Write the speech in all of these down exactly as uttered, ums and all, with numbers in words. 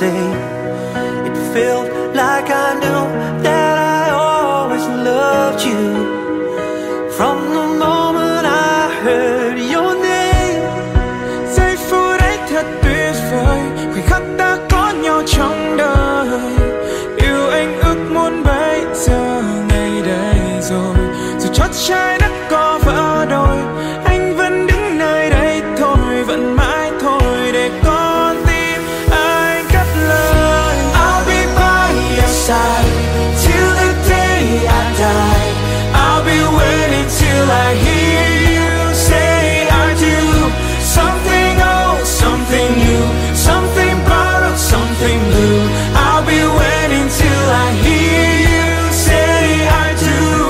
say. It felt like I knew that I always loved you. From the moment I heard your name. Giây phút ấy thật tuyệt vời, khoảnh khắc ta có nhau trong đời. Yêu anh ước muốn bây giờ ngày đây rồi. Dù chót trái đất có vỡ đôi, anh vẫn đứng nơi đây thôi, vẫn mãi thôi để con tim anh cất lời. I'll be by your side till the day I die. I'll be waiting till I hear you say I do. Something old, something new, something borrowed, something blue. I'll be waiting till I hear you say I do.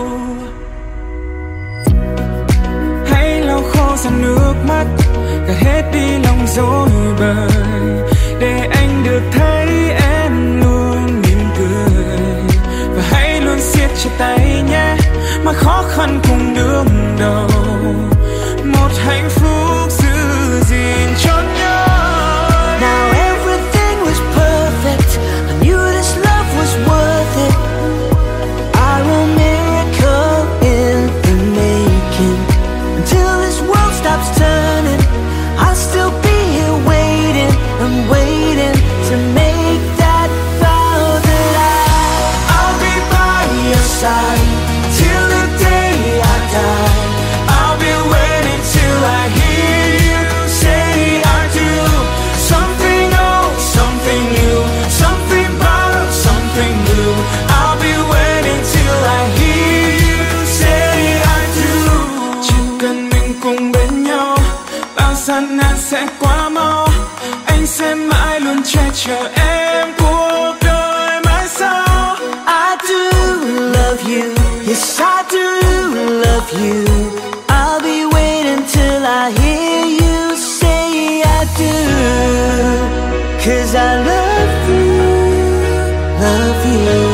Hãy lau khô dòng nước mắt, gạt hết đi lòng dối bời, để anh được thấy em luôn mỉm cười. Và hãy luôn siết chặt tay nhé, mà khó khăn cùng đương đầu. Một hạnh phúc giữ gìn cho nhau. Now everything was perfect. I knew this love was worth it. I wrote miracle in the making. Until this world stops turning, I'll still be here waiting. I'm waiting to make that vow that I I'll be by your side till the day I die. I'll be waiting till I hear you say I do. Something old, something new, something borrowed, something new. I'll be waiting till I hear you say I do. Chỉ cần mình cùng bên nhau, bao gian nan sẽ qua mau. Anh sẽ mãi luôn che chở em cuộc đời mãi sau. I do love you, yes I do love you. I'll be waiting till I hear you say I do. Cause I love you, love you.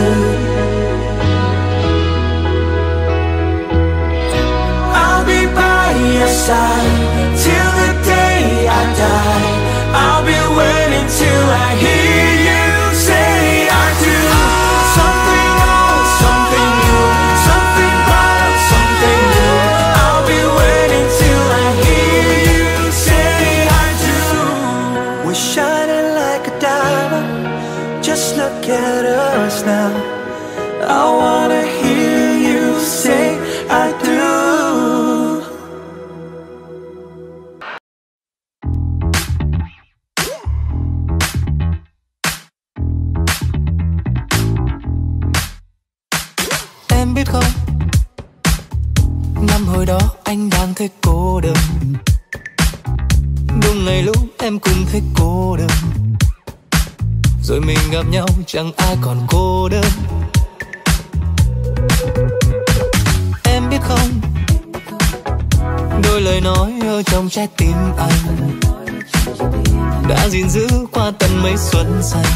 I'll be by your side till the day I die. I'll be waiting till I hear you say I do. Something old, something new, something borrowed, something new. I'll be waiting till I hear you say I do. We're shining like a diamond, just look at us now. I wanna hear you say I do. Em biết không, năm hồi đó anh đang thấy cô đơn. Đúng ngày lúc em cũng thấy cô đơn, rồi mình gặp nhau chẳng ai còn cô đơn. Em biết không, đôi lời nói ở trong trái tim anh đã gìn giữ qua tận mấy xuân xanh.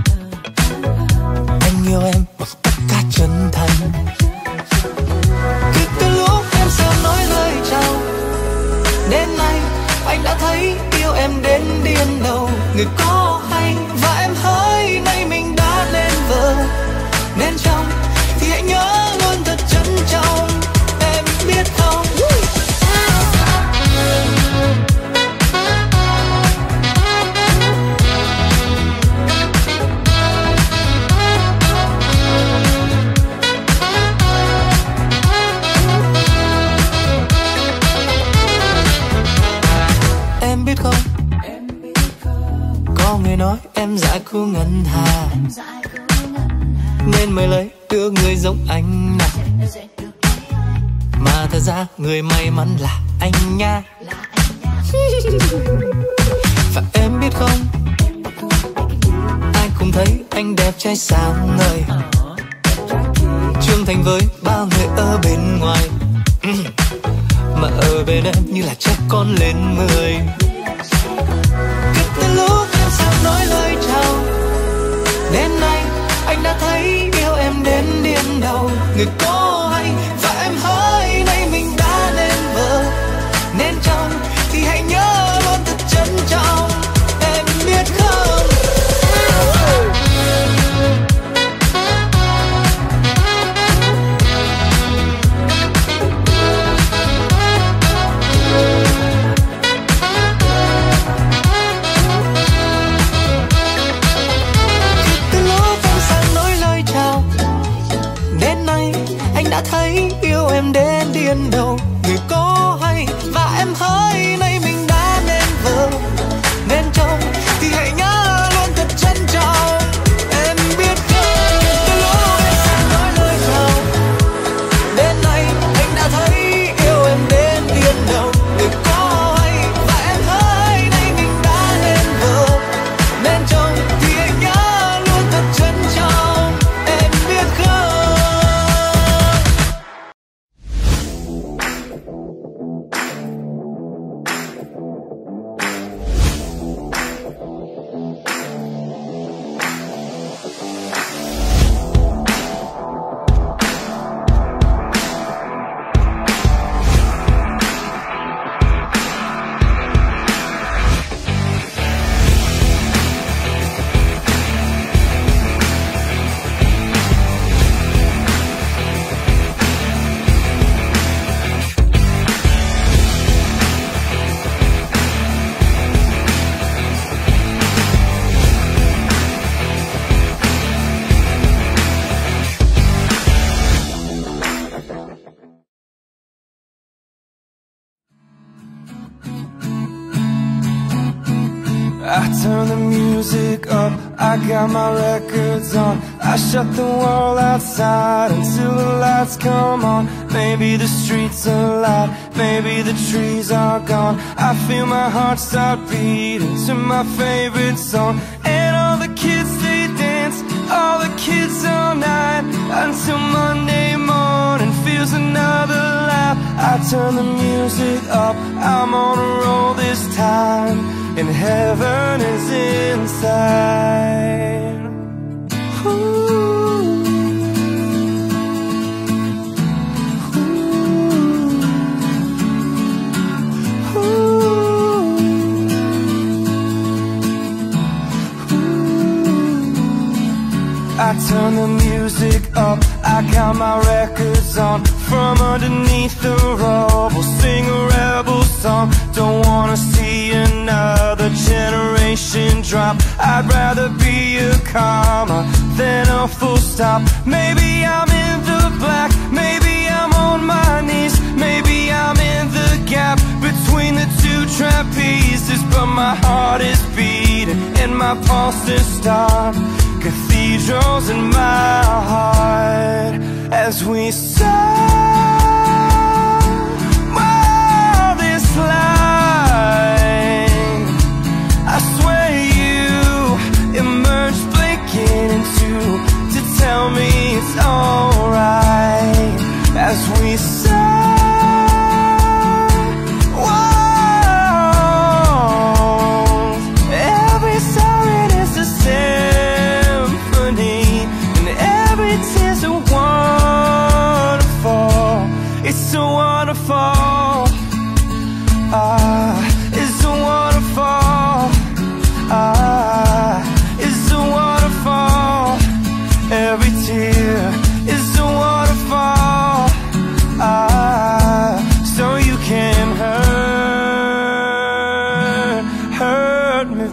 Anh yêu em bằng tất cả chân thành. Cứ từ lúc em sớm nói lời chào, đến nay anh đã thấy yêu em đến điên đầu. Người có hay và em hỡi, nay mình đã lên vợ nên chồng, thì hãy nhớ luôn thật trân trọng. Em biết không, em biết không, có người nói em dại khu ngân hà, nên mới lấy được người giống anh này. Mà thật ra người may mắn là anh nha. Và em biết không, ai cũng thấy anh đẹp trai sáng ngời, trưởng thành với bao người ở bên ngoài, mà ở bên em như là trẻ con lên mười. Cứ từ lúc em sắp nói lời chào, đến nay anh đã thấy yêu em đến điên đầu. Người có hay và em hỡi, nay mình đã nên vợ nên chồng, thì hãy nhớ luôn thật trân trọng. Em biết không, turn the music up, I got my records on. I shut the world outside until the lights come on. Maybe the streets are loud, maybe the trees are gone. I feel my heart start beating to my favorite song. And all the kids, they dance, all the kids all night, until Monday morning feels another laugh. I turn the music up, I'm on a roll this time, and heaven is inside. Ooh. I turn the music up, I got my records on. From underneath the rubble, sing a rebel song. Don't wanna see another generation drop. I'd rather be a comma than a full stop. Maybe I'm in the black, maybe I'm on my knees, maybe I'm in the gap between the two trapezes. But my heart is beating and my pulse is stopped. Cathedrals in my heart as we saw all this light. I swear you emerged blinking into to tell me it's alright as we saw. It's a waterfall, ah, it's a waterfall, ah, it's a waterfall. Every tear is a waterfall, ah, so you can hurt, hurt me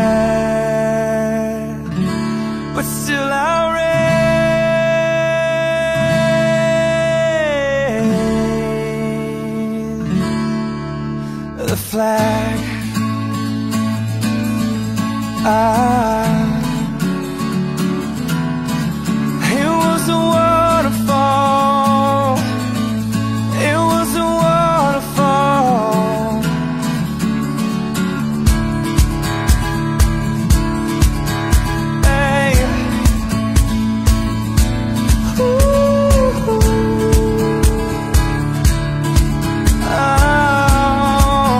bad, but still I'll raise the flag. Ah, it was a waterfall, it was a waterfall. Hey, ooh, ah.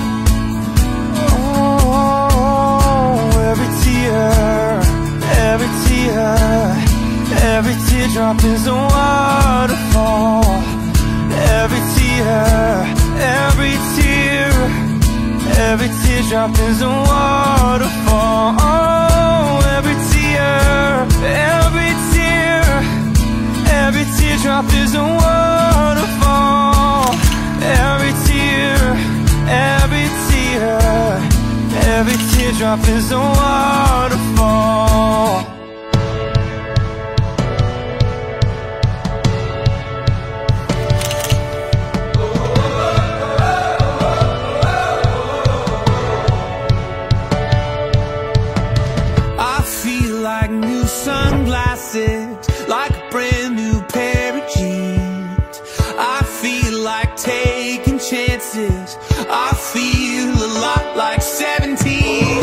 Every teardrop is a waterfall. Every tear, every tear, every teardrop is a waterfall. Oh, every tear, every tear, every teardrop is a waterfall. Every tear, every tear, every teardrop is a waterfall. Sunglasses, like a brand new pair of jeans. I feel like taking chances. I feel a lot like seventeen.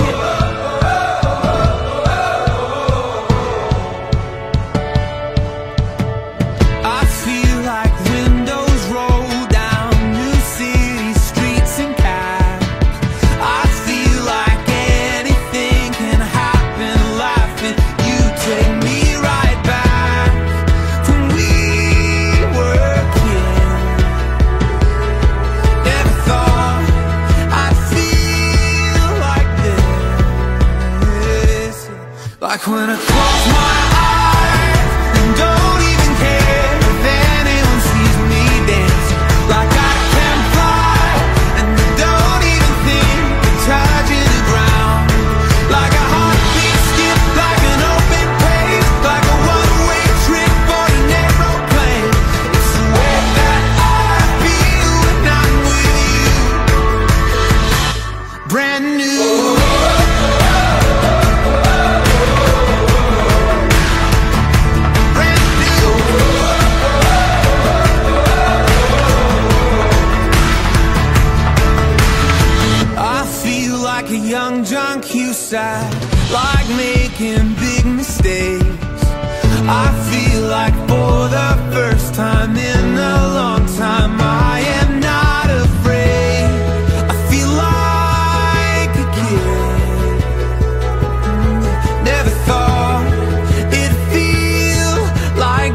I feel like windows roll down new city streets and cabs. I feel like anything can happen, laughing. Take me right back when we were kids. Never thought I'd feel like this. Like when I close my eyes and don't even care if anyone sees me dancing. Like I can fly and I don't even think of touching the ground. Like a heartbeat skip, like an open page, like a one-way trip on an aeroplane. It's the way that I feel when I'm with you. Brand new. sad, like making big mistakes. I feel like for the first time in a long time I am not afraid. I feel like a kid. Never thought it'd feel like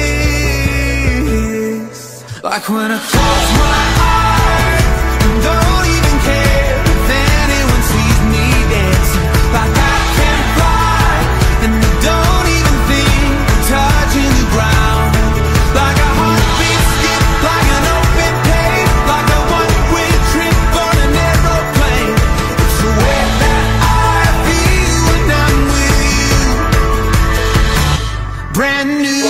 this. Like when I close my eyes and don't even care if anyone sees me dancing. Like I can fly and I don't even think touching the ground. Like a heartbeat skip, like an open page, like a one-way trip on an aeroplane. It's the way that I feel when I'm with you. Brand new.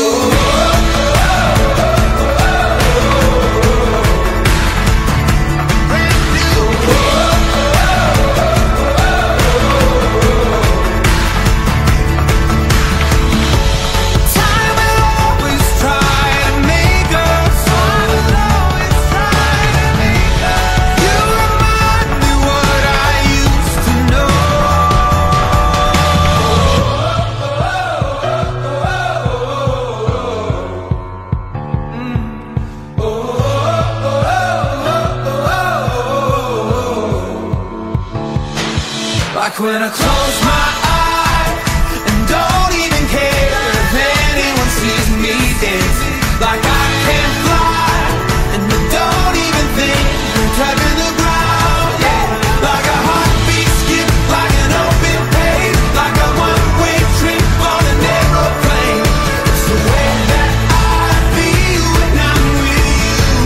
Like when I close my eyes and don't even care if anyone sees me dancing. Like I can fly and I don't even think touching the ground. Yeah, like a heartbeat skip, like an open page, like a one-way trip on an aeroplane. It's the way that I feel when I'm with you.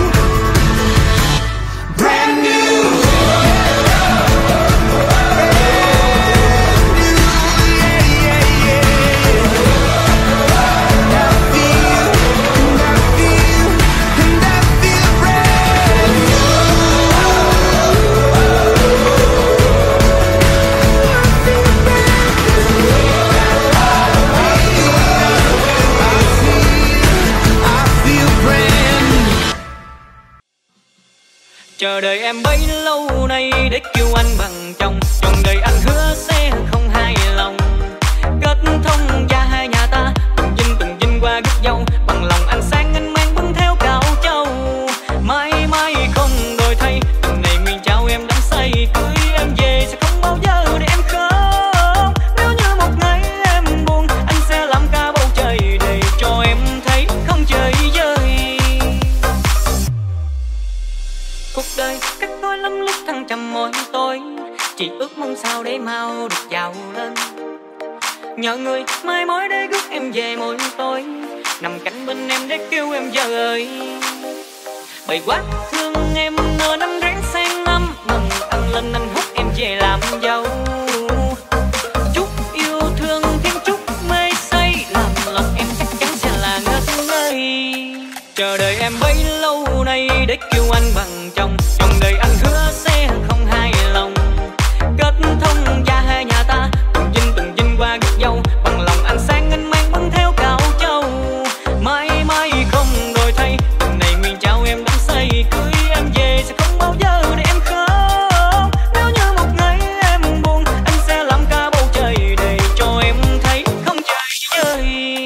Brand new. Chờ đợi em bấy lâu nay để kêu anh bằng chồng. Chọn đời anh hứa sẽ không hài lòng. Kết thông gia hai nhà ta từng dinh từng dinh qua gốc dâu. Bằng lòng anh sáng anh mang bưng theo cạo châu. Mãi mãi không đổi thay, tuần này nguyện trao em đắm say. Cưới em về sẽ không bao giờ để em khóc. Nếu như một ngày em buồn, anh sẽ làm cả bầu trời để cho em thấy không chơi vơi. Cuộc đời cách tôi lắm lúc thăng trầm mỗi tối, chỉ ước mong sao để mau được giàu lên. Nhờ người mai mối để rước em về mỗi tối, nằm cạnh bên em để kêu em giờ ơi. Bởi quá thương em nên anh ráng sang năm, mừng anh lên anh hút em về làm dâu. Chút yêu thương thêm chút mê say, làm lòng em chắc chắn sẽ là ngất ngây. Chờ đợi em bấy lâu nay để kêu anh bằng chồng. Chọn đời anh hứa sẽ không hài lòng. Kết thông gia hai nhà ta từng dinh từng dinh qua gốc dâu. Bằng lòng anh sáng anh mang bưng theo cạo châu. Mãi mãi không đổi thay, tuần này nguyện trao em đắm say. Cưới em về sẽ không bao giờ để em khóc. Nếu như một ngày em buồn, anh sẽ làm cả bầu trời để cho em thấy không chơi chơi.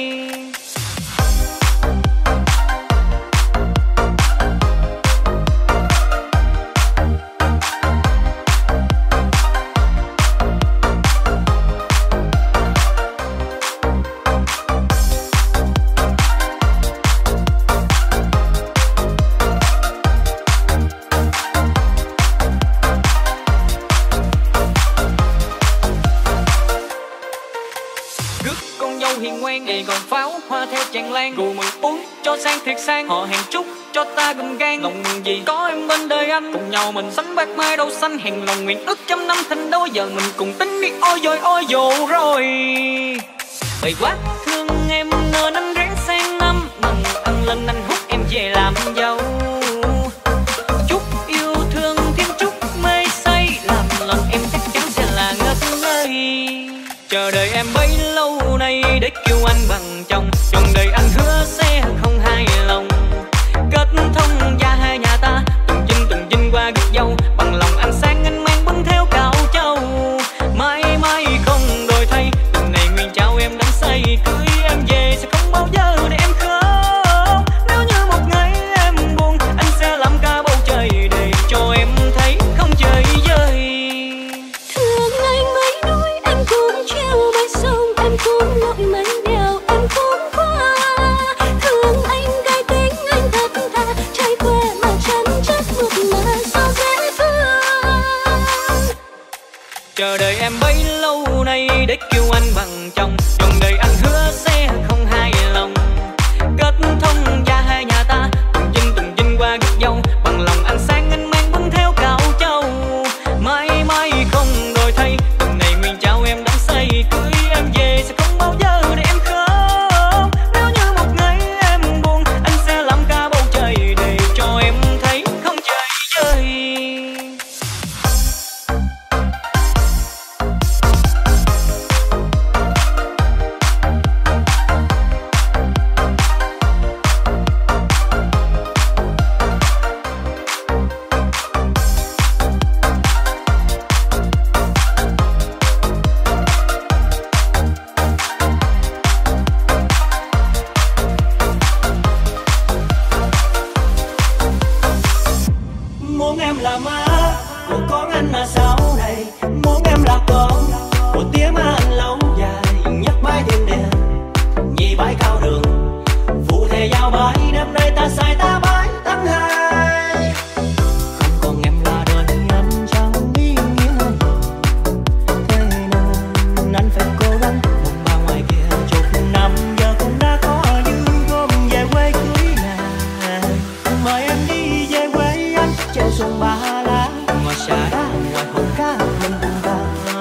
Hiền ngoan để còn pháo hoa theo tràn lan. Rượu mừng uống cho sang thiệt sang, họ hẹn chúc cho ta gầm gan. Lòng mừng gì có em bên đời anh, cùng nhau mình sánh bạc mai đâu xanh. Hẹn lòng nguyện ước trăm năm thành đôi, giờ mình cùng tính đi ôi rồi ôi dồ rồi. Bởi quá thương em nên anh ráng sang năm, mừng anh lên anh hút em về làm dâu. Chút yêu thương thêm chút mê say, làm lòng em chắc chắn sẽ là ngất ngây. Chờ đợi em bấy lâu nay để kêu anh bằng chồng. Chọn đời anh hứa sẽ không hài lòng. Kết thông gia hai nhà ta từng dinh từng dinh qua gốc dâu. Bằng lòng anh sáng anh mang bưng theo cạo châu. Mãi mãi để kêu anh bằng chồng. Trọn đời anh hứa sẽ không hài lòng. Kết thông gia hai nhà ta từng dinh từng dinh qua gấp dâu. Bằng lòng anh sang anh mang bưng theo cạo châu. Mãi mãi không đổi thay, từng ngày nguyện trao em đắm say. Cưới em về sẽ không bao giờ để em khóc. Nếu như một ngày em buồn, anh sẽ làm cả bầu trời để cho em thấy không chơi chơi. Muốn em là má của con anh là sau này. Muốn em là con của tiếng anh lâu dài. Nhắc bãi thiên địa nhị bãi cao đường, phụ thề giao bãi đêm nay ta sai ta bãi tháng hai. Không còn em là đời anh chẳng ý nghĩa. Thế nên anh phải cố gắng một ba ngoài kia chục năm giờ cũng đã có dư gom về quê cưới nàng. Mời em đi về quê anh treo xuồng ba lá. Ngoài xa đá ngoài hồ cá mình cùng ta.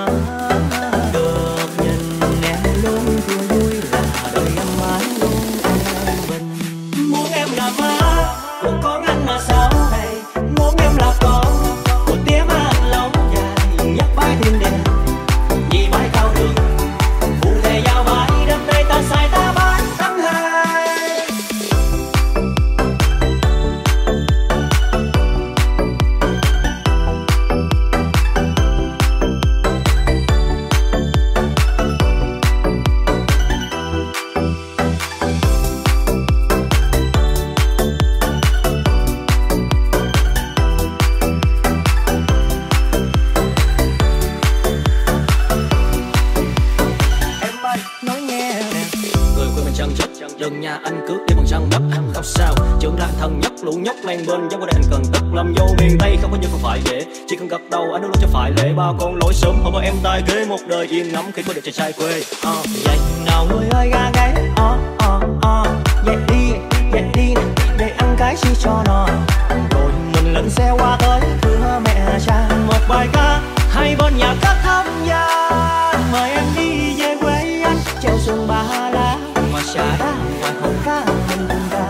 Được nhìn em luôn vui vui là đời em mãi luôn an bình. Muốn em là má của con anh là sau này. Muốn em là con của tiếng anh lâu dài. Nhắc bãi thiên địa nhị bãi cao đường, phụ thề giao bãi đêm nay ta sai ta bãi tháng hai. Em ơi nói nghe nè, người quê mình chân chất đừng nhà anh cướp đi bằng răng đất. Không sao trưởng thành thần nhất lũ nhóc mang bên giống qua đây anh cần tất làm vô miền tây không có như không phải dễ. Chỉ cần gật đầu anh luôn cho phải lễ ba con lối sớm hôm em tai ghế một đời yên ngắm khi có được trai trai quê. Uh, vậy nào người ơi ga gáy ờ ờ ờ vậy đi vậy đi để ăn cái chi cho nó. Rồi mình lên xe qua tới thưa mẹ cha một bài ca hay bên nhà các tham gia. Mời em đi về quê anh treo xuồng ba lá. Ngoài xa đá ngoài hồ cá mình cùng ta.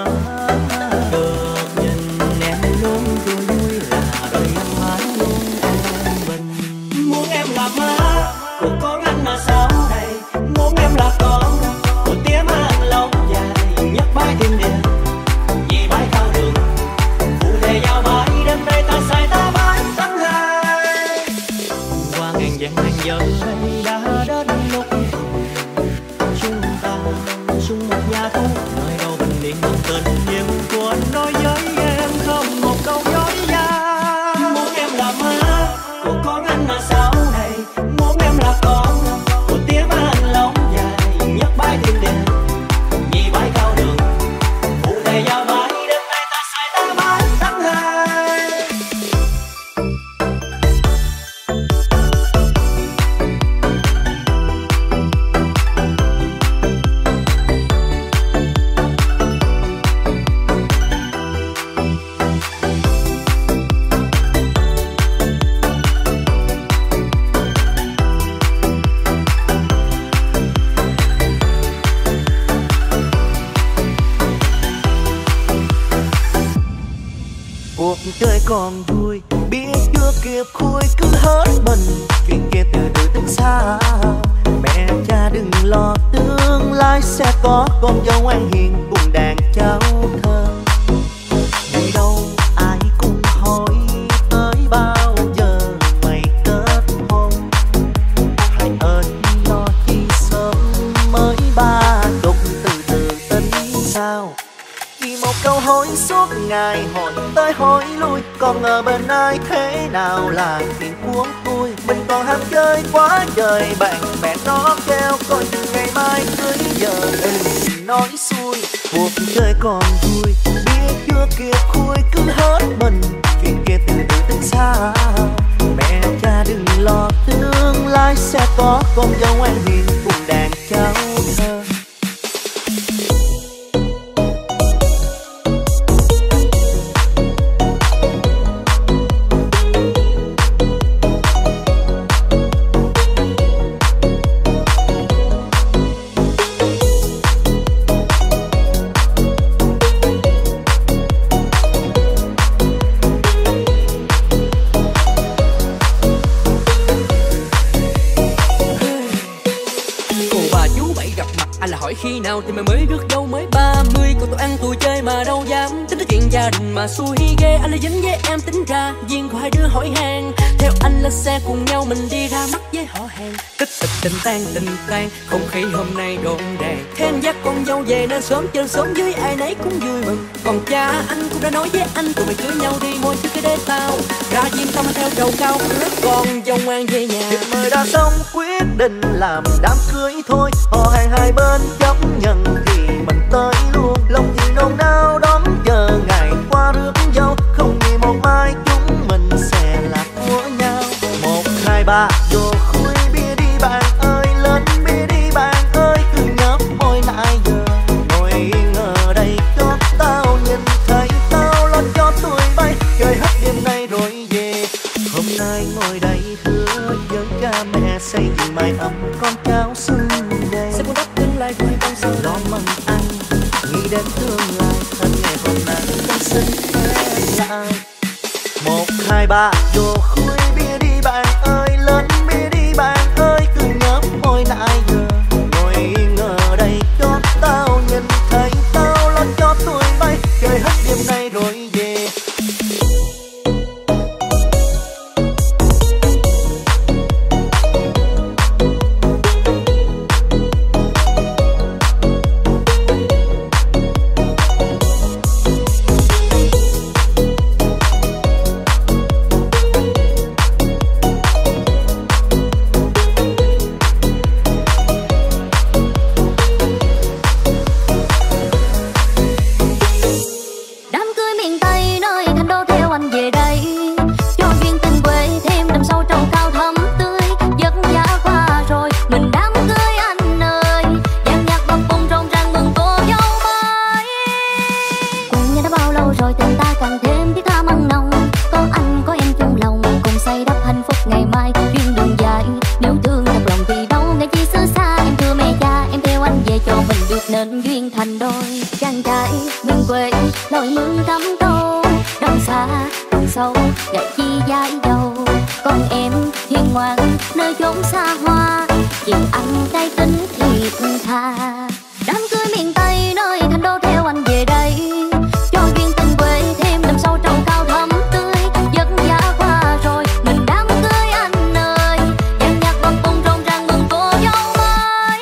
Được nhìn em luôn vui vui là đời em mãi luôn an bình. Muốn em là má của con anh là sau này. Muốn em là con của tiếng anh lâu dài. Nhắc bãi thiên địa nhị bãi cao đường, phụ thề giao bãi đêm nay ta sai ta bãi tháng hai. Qua ngàn vạn ngàn giờ đây đã đến lúc chúng ta chung một nhà thú. Nơi đâu bình yên một tình yêu của anh nói với em không một câu dối gian. Muốn em là má của con anh là sau này. Muốn em là con của tiếng anh lâu dài. Nhắc bãi thiên địa nhị bãi cao đường, phụ thề giao bãi đêm nay ta sai ta bãi tháng hai. Cuộc đời còn vui biết chưa kịp khui cứ hết mình. Chuyện kia từ từ đến xa. Mẹ cha đừng lo tương lai sẽ có con dâu ngoan hiền cùng đàn cháu thơ. Đi đâu ai cũng hỏi tới bao giờ mày kết hôn. Hãy ơn lo chi sớm mới ba đục từ từ tính sao. Chỉ một câu hỏi suốt ngày hỏi tới hỏi lui. Còn ngờ bên ai thế nào là chuyện của tôi. Mình còn ham chơi quá trời bạn bè nó kêu coi ngày mai cưới giờ đừng nói xuôi. Cuộc chơi còn vui biết chưa kịp khui cứ hết mình. Chuyện kia từ từ tính sao. Mẹ cha đừng lo tương lai sẽ có con dâu ngoan hiền cùng đàn cháu thơ. Khi nào thì mày mới rước dâu mới ba mươi, còn tôi ăn tôi chơi mà đâu dám tính tới chuyện gia đình mà xui ghê. Anh là dính với em tính ra duyên của hai đứa hỏi hàng, theo anh lên xe cùng nhau mình đi ra mắt với họ hàng. Kết thúc tình tan tình tan, không khí hôm nay rộn ràng, thêm dắt con dâu về nên sớm chơi sớm dưới ai nấy cũng vui mừng. Còn cha anh cũng đã nói với anh tụi mày cưới nhau đi môi chứ cái đế tao ra diêm tao theo trầu cao nước con dâu ngoan về nhà. Việc mời đã xong quyết định làm đám cưới thôi, họ hàng hai bên chấp nhận thì mình tới luôn. Lòng gì nôn nao đón chờ ngày qua rước dâu, không nghĩ một mai chúng mình sẽ lạc của nhau. Một hai ba vô khui bia đi bạn ơi, lên bia đi bạn ơi, cứ nhấp môi nãy giờ. Ngồi yên ở đây cho tao nhìn thấy tao lo cho tuổi bay, chơi hết đêm nay rồi về. Hôm nay ngồi đây hứa với cha mẹ xây dựng mái ấm con cháu xung vầy, sẽ buồn đắp tương lai của hai con sau lo mừng anh nghĩ đến tương lai thân ngày hôm nay con xin lại. Một hai ba vô khui bia đi bạn ơi, lên bia đi bạn ơi, cứ nhấp môi nãy giờ. Ngồi yên ở đây cho tao nhìn thấy tao lo cho tuổi bay, chơi hết đêm nay rồi về. nên duyên thành đôi. Chàng trai miền quê lội mương cắm câu, đằng xa đường sâu gạch chi dãi dầu. Còn em hiền ngoan nơi chốn xa hoa, chịu anh cái tính thiệt tha. Đám cưới miền Tây nơi thành đô theo anh về đây, cho duyên tình quê thêm đầm sâu trầu cao thắm tươi. Giấc giá qua rồi mình đám cưới anh ơi, dàn nhạc bồng bông rộn ràng mừng cô dâu mới.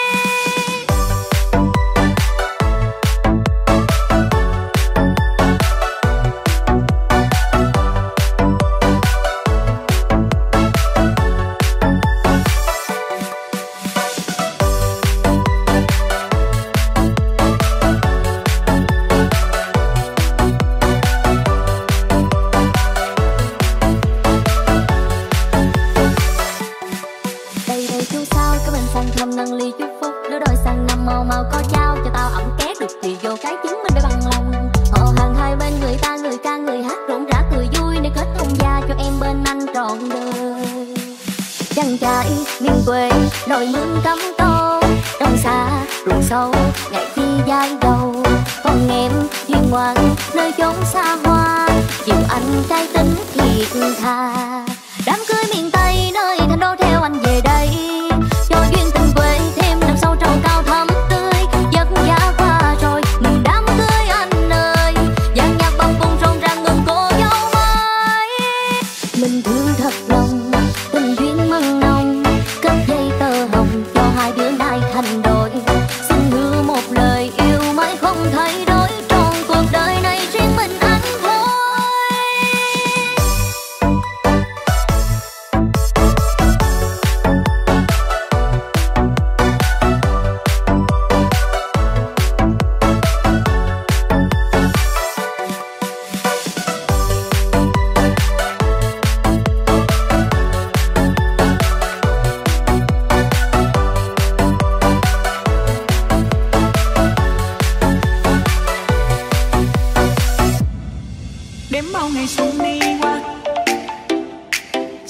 Đây đây chú sao cái bên sang thăm nâng ly chúc phúc, đứa đôi sang năm mau mau có trao cho tao ẩm két được thì vô cái chứng minh để bằng lòng. Họ hàng hai bên người ta người ca người hát rộn rã cười vui để kết hôn gia cho em bên anh trọn đời. Chàng trai miền quê lội mương cắm câu, đông xa ruộng sâu ngày khi dãi dầu. Còn em hiền ngoan nơi chốn xa hoa, chịu anh cái tính thiệt tha. Đám cưới miền Tây nơi thành đô theo anh về đây, cho duyên tình quê thêm đầm sâu trầu cao thắm tươi. Giấc giá qua rồi mừng đám cưới anh ơi, dàn nhạc bồng bông rộn ràng mừng cô dâu mới. Mình thương thật lòng tình duyên mừng nồng, cất dây tơ hồng cho hai đứa nay thành đôi. Xin hứa một lời yêu mãi không thay đổi, trọn cuộc đời này riêng mình anh thôi.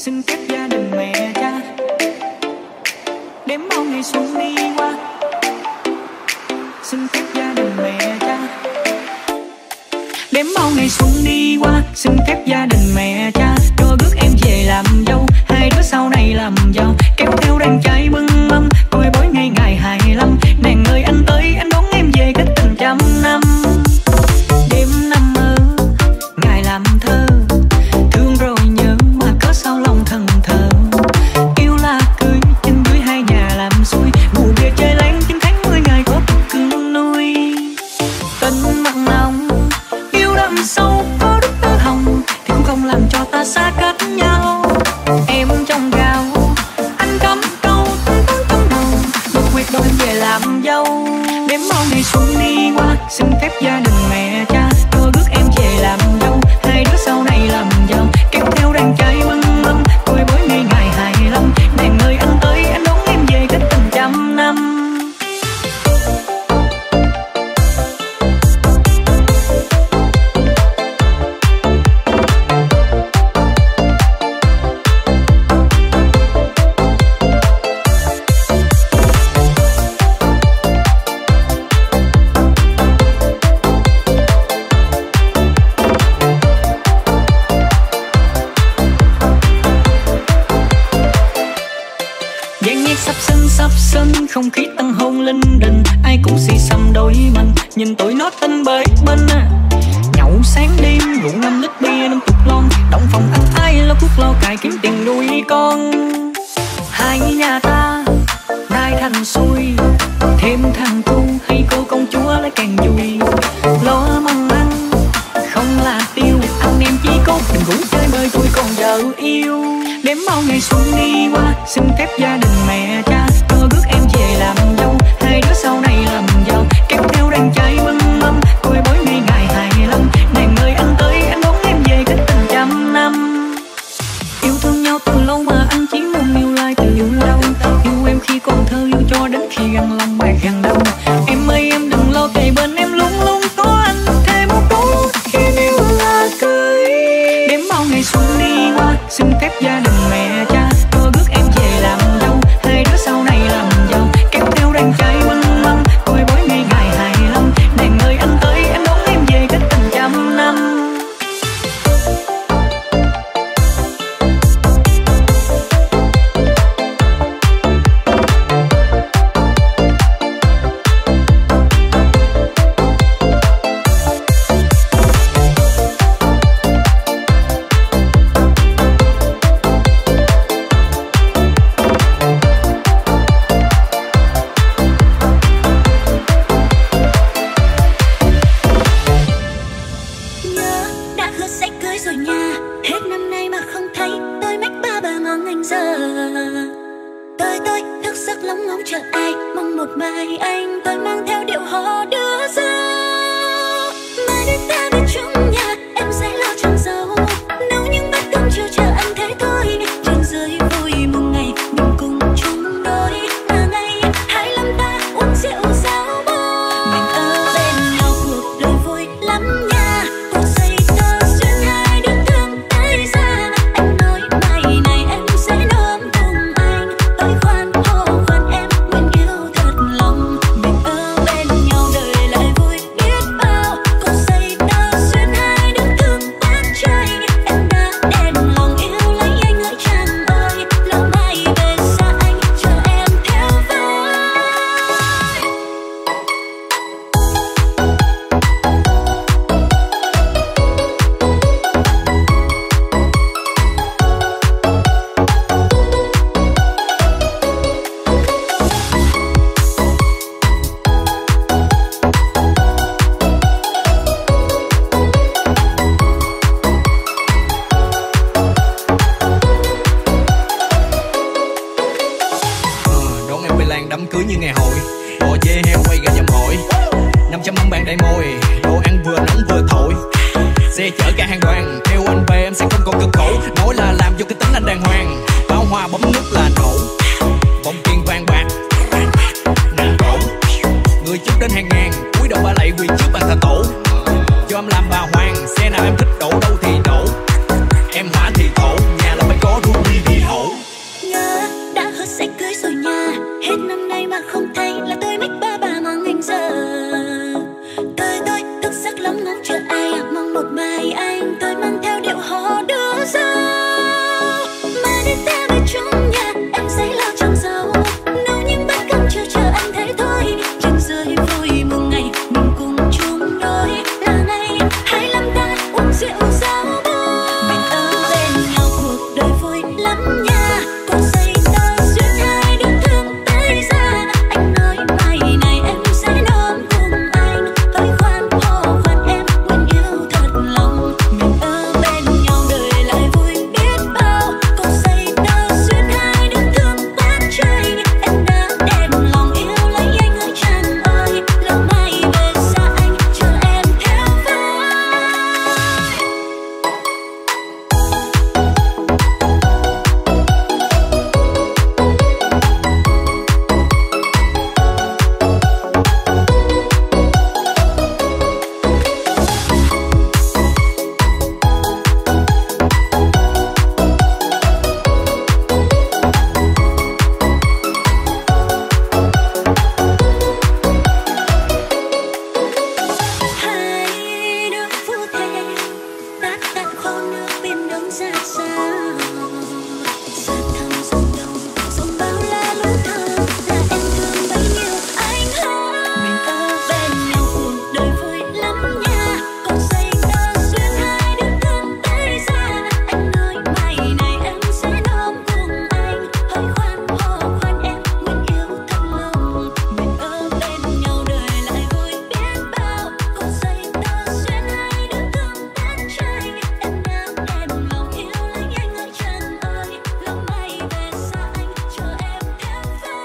xin phép gia đình mẹ cha. Đếm bao ngày xuân đi qua, xin phép gia đình mẹ cha. Đếm bao ngày xuân đi qua, xin phép gia đình mẹ cha. Cho rước em về làm dâu, hai đứa sau này làm giàu. Kéo theo đàn trai bưng mâm, coi bói ngày ngày hài lắm. Nàng ơi anh tới, anh đón em về kết tình trăm năm. Đêm năm mơ, ngày làm thơ, thương rồi nhớ mà cớ sao lòng thần thờ. Yêu là cưới, trên dưới hai nhà làm xuôi. Ngủ bia chơi lén chín tháng mười ngày có cực cưng nuôi. Tình mặn nồng, yêu đậm sâu có đức tơ hồng, thì cũng không làm cho ta xa cách nhau. Em trong gạo, anh cắm câu tới tới trong đầu, đột nguyệt đôi về làm dâu. Đếm bao ngày xuân đi qua, xin phép gia đình mẹ cha. Cho rước em về làm dâu, hai đứa sau này làm giàu. Kéo theo đàn trai bưng mâm, coi bói ngày ngày hài lắm. Nàng ơi anh tới, anh đón em về kết tình trăm năm. Không khí tăng hôn linh đình, ai cũng xì xầm đôi mình. Nhìn tụi nó tinh bới bên à. Nhậu sáng đêm, rượu năm lít bia năm chục lon. Động phòng ăn ai lo cuốc lo cài kiếm tiền nuôi con. Hai nhà ta nay thành xuôi, thêm thằng cu hay cô công chúa lại càng vui. Lo măng ăn không là tiêu, anh em chỉ có tình vũ chơi bơi tôi còn vợ yêu. Đếm bao ngày xuân đi qua, xin phép gia đình mẹ cha. Cho rước em về làm dâu, hai đứa sau này làm giàu. Kéo theo đàn trai bưng mâm, coi bói ngày ngày hài lắm. Nàng ơi anh tới, anh đón em về kết tình trăm năm. Yêu thương nhau từ lâu mà anh chỉ muốn yêu lại từ yêu đâu. Yêu em khi còn thơ, yêu cho đến khi găng lòng bạc găng đầu. Em ơi em đừng lo, kề bên em luôn luôn có anh. Thêm một câu khi yêu là cưới. Đếm bao ngày xuân đi qua, xin phép gia đình mẹ cha. Cho rước em về làm dâu, hai đứa sau này làm giàu. Kéo theo đàn trai bưng mâm, coi bói ngày ngày hài lắm. Nàng ơi anh tới, anh đón em về kết tình trăm năm. Xe chở cả hàng đoàn, theo anh về em sẽ không còn cực khổ. Nói là làm vô cái tính anh đàng hoàng, bao hoa bấm nút là nổ. Vòng tiền vàng bạc nặng cổ, người chút đến hàng ngàn, cúi đầu ba lạy quỳ trước bàn thờ tổ. Cho em làm bà hoàng, xe nào em thích đổ đâu thì đổ. Em hỏa thì thổ, nhà là phải có ruby. họ đưa ra. Mà đến ta về chung nhà, em sẽ lo trong giàu. Nấu những bát cơm chưa chờ anh thế thôi. Trên dưới vui một ngày mình cùng chung đôi. Là ngày hai lăm ta uống rượu giao bôi. Mình ở bên nhau cuộc đời vui lắm nha. Có say ta duyên hai đứa thương tới ra. Anh nói mai này em sẽ đón cùng anh. Hơi khoan hò khoan em nguyện yêu thật lòng. Mình ở bên nhau đời lại vui biết bao. Có say ta duyên hai đứa thương quá trời. Em đã đem lòng yêu lấy anh ơi chàng ơi. Lâu mai về xa anh chờ em theo vai. Hai đứa phu thề đã đặt kho nước biển đông ra sao. Xa thăm sông đông sông bao la lũ thơ. Là em thương bấy nhiêu anh hơn. Mình ở bên nhau cuộc đời vui lắm nha. Còn say ta duyên hai đứa thương tới ra. Anh nói mai này em sẽ đón cùng anh. Hơi khoan hò khoan em nguyện yêu thật lòng. Mình ở bên nhau đời lại vui biết bao. Còn say ta duyên hai đứa thương quá trời. Em đã đem lòng yêu lấy anh ơi chàng ơi. Lâu mai về xa anh chờ em theo vai.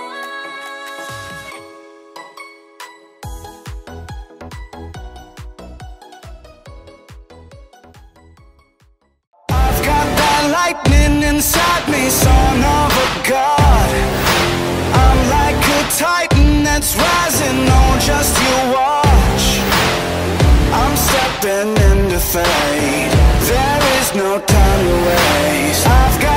I've got that lightning inside me, son of a god. I'm like a titan that's rising, oh just you watch. I'm stepping into fate, there is no time to waste. I've got